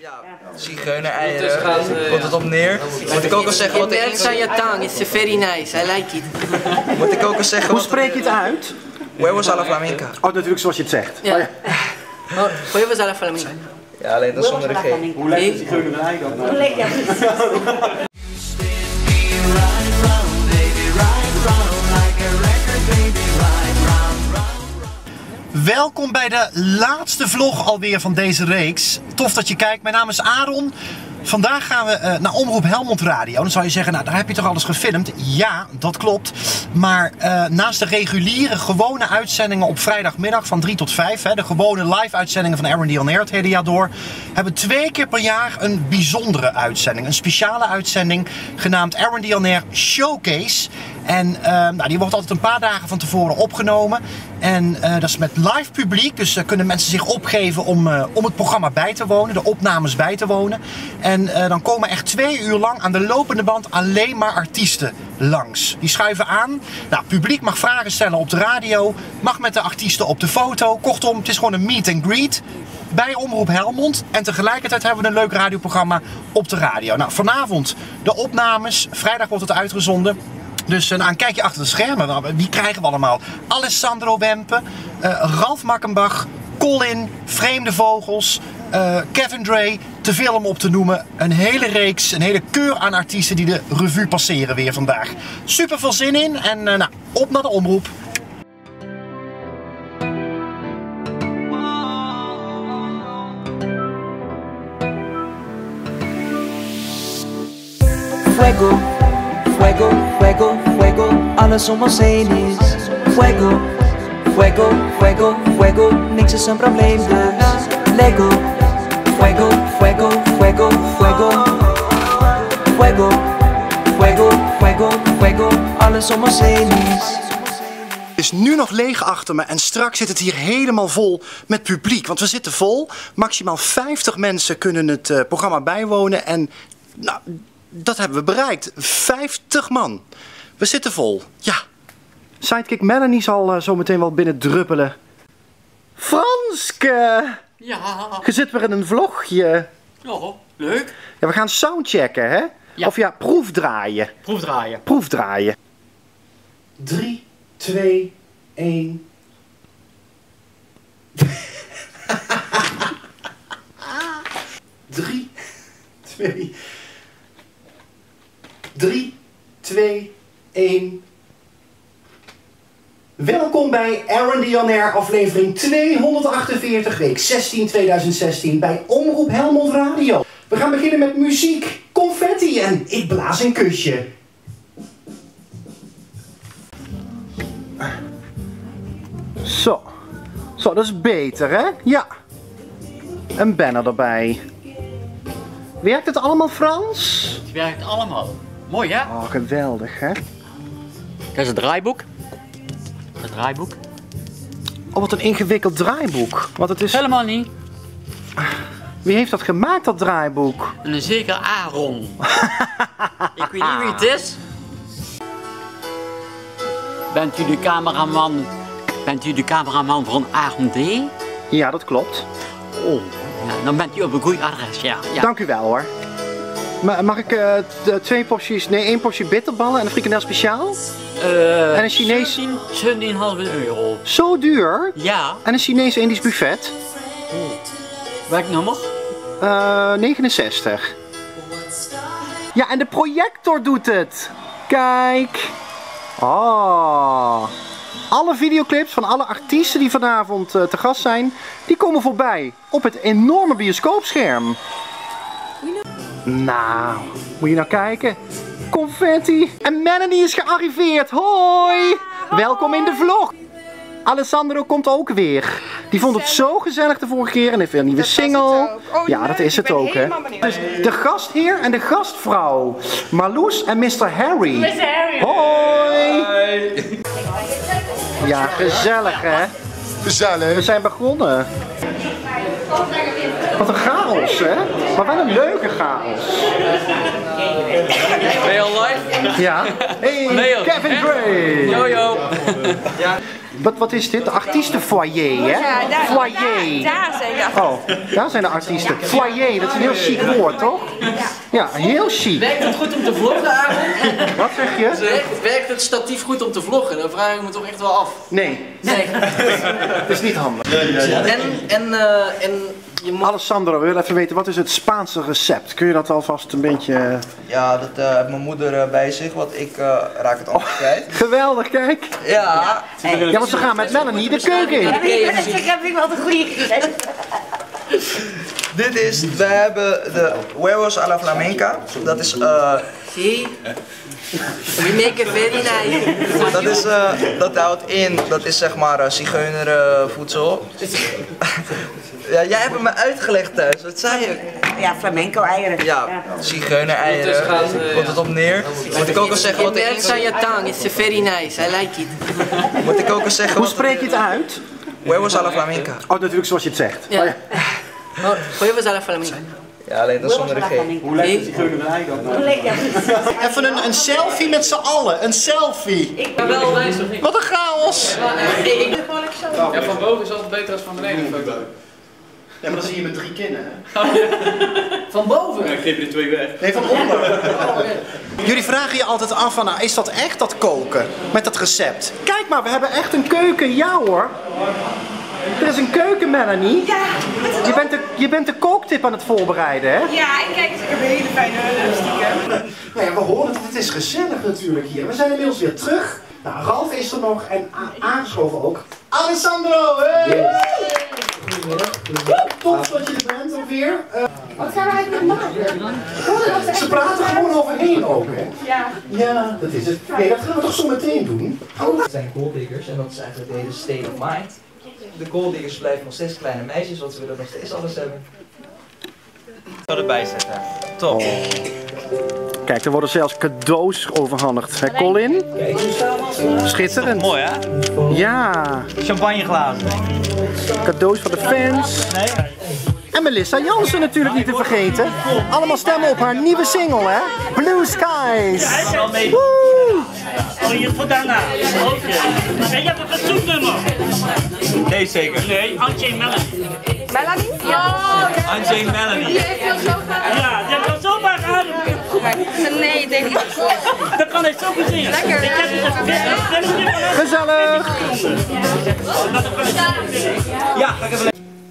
Ja, zigeuner-eieren, komt het op neer. Moet ik ook al zeggen wat de It's on your tongue, it's very nice, I like it. Moet ik ook al zeggen Hoe spreek je het uit? Huevos a la flamenca. Oh, natuurlijk zoals je het zegt. Ja. Oh, ja. Huevos a la flamenca. Ja, alleen dat zonder de G. Hoe lijkt de zigeunerij dan? Hoe lekker. Welkom bij de laatste vlog alweer van deze reeks. Tof dat je kijkt. Mijn naam is Aaron. Vandaag gaan we naar Omroep Helmond Radio. Dan zou je zeggen, nou daar heb je toch alles gefilmd? Ja, dat klopt. Maar naast de reguliere, gewone uitzendingen op vrijdagmiddag van 3 tot 5... de gewone live uitzendingen van R&D On Air het hele jaar door... hebben we 2 keer per jaar een bijzondere uitzending. Een speciale uitzending genaamd R&D On Air Showcase. En die wordt altijd een paar dagen van tevoren opgenomen. En dat is met live publiek, dus kunnen mensen zich opgeven om het programma bij te wonen, de opnames bij te wonen. En dan komen echt 2 uur lang aan de lopende band alleen maar artiesten langs. Die schuiven aan. Nou, het publiek mag vragen stellen op de radio, mag met de artiesten op de foto. Kortom, het is gewoon een meet and greet bij Omroep Helmond. En tegelijkertijd hebben we een leuk radioprogramma op de radio. Nou, vanavond de opnames. Vrijdag wordt het uitgezonden. Dus een kijkje achter de schermen. Wie krijgen we allemaal? Alessandro Wempe, Ralf Makkenbach, Colin, Vreemde Vogels, Kevin Dre. Te veel om op te noemen. Een hele reeks, een hele keur aan artiesten die de revue passeren weer vandaag. Super veel zin in en nou, op naar de omroep. Fuego, fuego, fuego, fuego, alles om ons heen is fuego, fuego, fuego, fuego, niks is een probleem dus Lego, fuego, fuego, fuego, fuego, fuego, fuego, fuego, fuego, alles om ons heen is. Het is nu nog leeg achter me en straks zit het hier helemaal vol met publiek. Want we zitten vol, maximaal 50 mensen kunnen het programma bijwonen en nou, dat hebben we bereikt. 50 man. We zitten vol. Ja. Sidekick Melanie zal zo meteen wel binnen druppelen. Franske! Ja. Je zit weer in een vlogje. Oh, leuk. Ja, we gaan soundchecken, hè? Ja. Of ja, proefdraaien. Proefdraaien. Proefdraaien. 3, 2, 1. 3, 2. 3, 2, 1. Welkom bij R&D On Air aflevering 248, week 16 2016 bij Omroep Helmond Radio. We gaan beginnen met muziek, confetti en ik blaas een kusje. Zo, dat is beter hè? Ja. Een banner erbij. Werkt het allemaal Frans? Het werkt allemaal. Mooi hè? Oh, geweldig hè? Dat is het draaiboek. Het draaiboek. Oh, wat een ingewikkeld draaiboek. Want het is... Helemaal niet. Wie heeft dat gemaakt, dat draaiboek? En een zeker Aaron. Ik weet niet wie het is. Bent u de cameraman van Aaron D? Ja, dat klopt. Oh, ja, dan bent u op een goed adres, ja. Dank u wel hoor. Mag ik 2 porties, nee 1 portie bitterballen en een frikandel speciaal? En een Chinees... 17,5 euro. Zo duur? Ja. En een Chinees Indisch buffet? Welk nummer? 69. Ja, en de projector doet het. Kijk. Oh. Alle videoclips van alle artiesten die vanavond te gast zijn, die komen voorbij op het enorme bioscoopscherm. Nou, moet je nou kijken. Confetti. En Melanie is gearriveerd. Hoi. Welkom in de vlog. Alessandro komt ook weer. Die vond het zo gezellig de vorige keer en heeft weer een nieuwe single. Ja, dat is het ook hè. Dus de gastheer en de gastvrouw. Marloes en Mr. Harry. Mr. Harry. Hoi. Ja, gezellig hè. Gezellig. We zijn begonnen. Wat een chaos hè. Maar wel een leuke chaos. Ben je al live? Ja. Hey, Leo, Kevin hè? Dre. Yo. Ja, Wat is dit? De artiestenfoyer, hè? Ja, foyer. daar zijn de artiesten. Oh, daar zijn de artiesten. Foyer, dat is een heel chic woord, toch? Ja, heel chic. Werkt het goed om te vloggen, Aaron? Wat zeg je? Werkt het statief goed om te vloggen? Dan vraag ik me toch echt wel af. Nee, Nee. dat is niet handig. En je moet... Alessandro, we willen even weten, wat is het Spaanse recept? Kun je dat alvast een beetje... Ja, dat heeft mijn moeder bij zich, want ik raak het altijd kwijt. Geweldig, kijk. Ja. Ja, want ze gaan met Melanie de keuken in. Dat heb ik wel de goede gezegd. Dit is, we hebben de huevos a la flamenca. Dat is, See? We make it very nice. dat houdt in, dat is zeg maar zigeunervoedsel. Ja, jij hebt het me uitgelegd thuis, wat zei je? Ja, flamenco eieren. Ja, zigeuner-eieren, komt het op neer. Moet ik ook al zeggen wat It on your tongue, it's very nice, I like it. Moet ik ook al zeggen Hoe wat spreek je het uit? Huevos a la flamenca. Oh, natuurlijk zoals je het zegt. Ja. Oh, ja. Huevos a la flamenca. Ja, alleen dat zonder de G. Hoe lekker is die zigeunerij dan? Even een selfie met z'n allen, een selfie. Ik ben wel wijs of niet? Wat een chaos. Ja, van boven is altijd beter dan van beneden. Ja, maar dan zie je met 3 kinnen. Van boven? Ik geef je er 2 weg. Nee, van onder. Jullie vragen je altijd af van, nou, is dat echt dat koken? Met dat recept. Kijk maar, we hebben echt een keuken. Ja hoor. Er is een keuken, Melanie. Ja, Je bent de kooktip aan het voorbereiden, hè? ja, en kijk eens, ik heb een hele fijne stiekem. Nou ja, we horen het is gezellig natuurlijk hier. We zijn inmiddels weer terug. Nou, Ralf is er nog en aangeschoven ook. Alessandro! Hey! Tof dat je er bent alweer. Wat gaan we eigenlijk maken? Ze praten gewoon overheen ook, hè? Ja. Ja, dat is het. Nee, dat gaan we toch zo meteen doen? Dat zijn golddiggers en dat is eigenlijk de hele state of mind. De golddiggers blijven nog steeds kleine meisjes, want ze willen nog steeds alles hebben. Ik zal erbij zetten. Top. Kijk, er worden zelfs cadeaus overhandigd. Hè, Colin? Schitterend. Mooi hè? Ja. Champagneglazen. Cadeaus voor de fans. Nee? En Melissa Jansen natuurlijk niet te vergeten. Allemaal stemmen op haar nieuwe single, hè? Blue Skies. Woe! Oh, hier voor daarna. Oké. En je hebt een verzoeknummer. Nee, zeker. Nee, Antje en Melanie. Melanie? Ja. Antje en Melanie. Die heeft heel zo graag. Ja, die hebben zo vaak aan. Nee, ik denk niet. Dan kan hij zo goed zingen. Lekker. Ik heb dus een Gezellig. Ja, ga ik even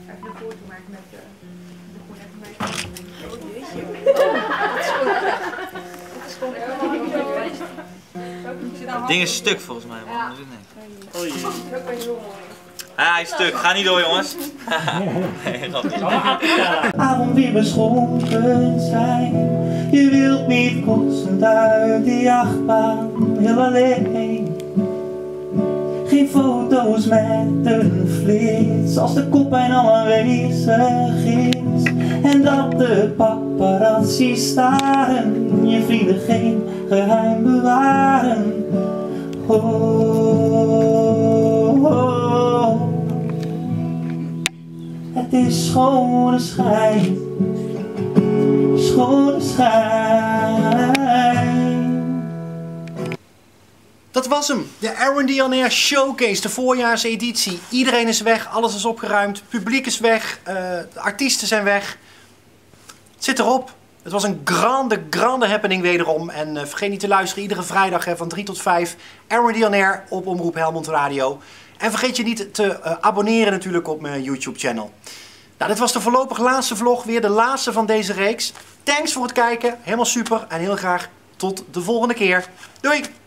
Het ding is stuk volgens mij, man. Dat is het niet. Ja, hij is stuk. Ga niet door, jongens. Nee, dat niet. Avond weer beschonken zijn. Je wilt niet kotsend uit die achtbaan, heel alleen. Geen foto's met een flits, als de koppijn al aanwezig is. En dat de paparazzi staren, je vrienden geen geheim bewaren. Oh, oh, oh. Het is schone schijn, schone schijn. Dat was hem. De Aaron Dion Air Showcase, de voorjaarseditie. Iedereen is weg, alles is opgeruimd, het publiek is weg, de artiesten zijn weg. Het zit erop. Het was een grande happening wederom. En vergeet niet te luisteren iedere vrijdag van 3 tot 5. Aaron Dion Air op Omroep Helmond Radio. En vergeet je niet te abonneren natuurlijk op mijn YouTube channel. Nou, dit was de voorlopig laatste vlog. Weer de laatste van deze reeks. Thanks voor het kijken. Helemaal super. En heel graag tot de volgende keer. Doei!